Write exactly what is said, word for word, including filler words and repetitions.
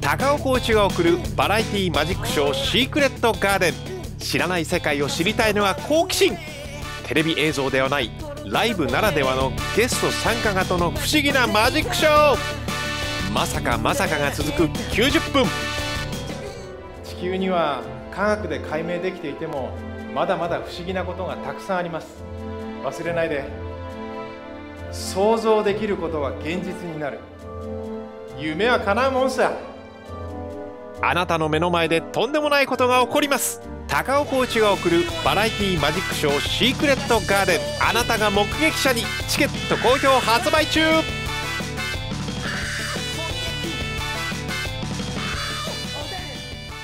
高尾コーチが送るバラエティマジックショーシークレットガーデン。知らない世界を知りたいのは好奇心。テレビ映像ではないライブならではのゲスト参加型の不思議なマジックショー。まさかまさかが続くきゅうじゅっぷん。 地球には科学で解明できていてもまだまだ不思議なことがたくさんあります。忘れないで。想像できることは現実になる。夢は叶うもんさ。 あなたの目の前でとんでもないことが起こります。高尾コーチが送るバラエティマジックショーシークレットガーデン。あなたが目撃者に。チケット好評発売中。